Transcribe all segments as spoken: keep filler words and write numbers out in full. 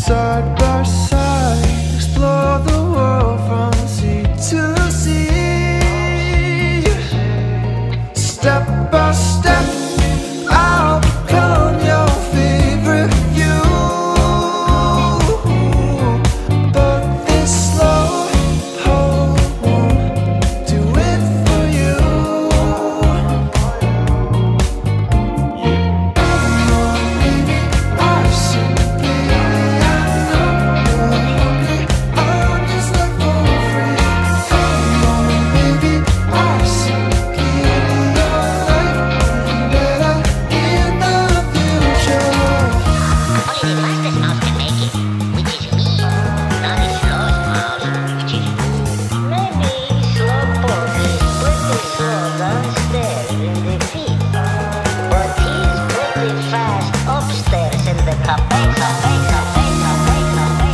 side by side, explore the world from sea to sea. Step by step, I'll become your favorite view. But this slow hold won't do it for you. Come on, baby, I simply I know you're hungry. I'm just like for free. Come on, baby, I simply your life better in the future. Only the fastest mouse can make it, which is me, not the slowest mouse, which is you. Maybe Slowpoke is pretty slow downstairs in the feet, but he's pretty fast upstairs in the cafe, cafe, cafe, cafe, cafe,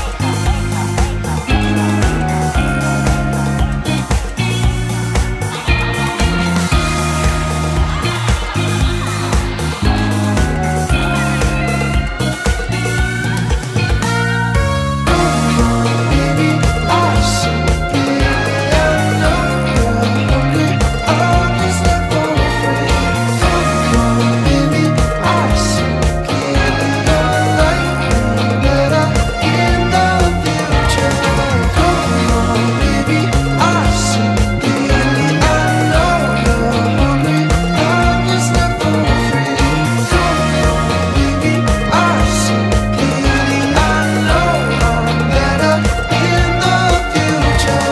Baby, I simply I know you're hungry. I'm just like for free. Come on, baby, I simply your life better in the future. Come on, baby, I simply I know you're hungry. I'm just like for free. Come on, baby, I simply I know I'm better in the future.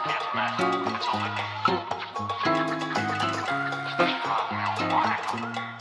It's all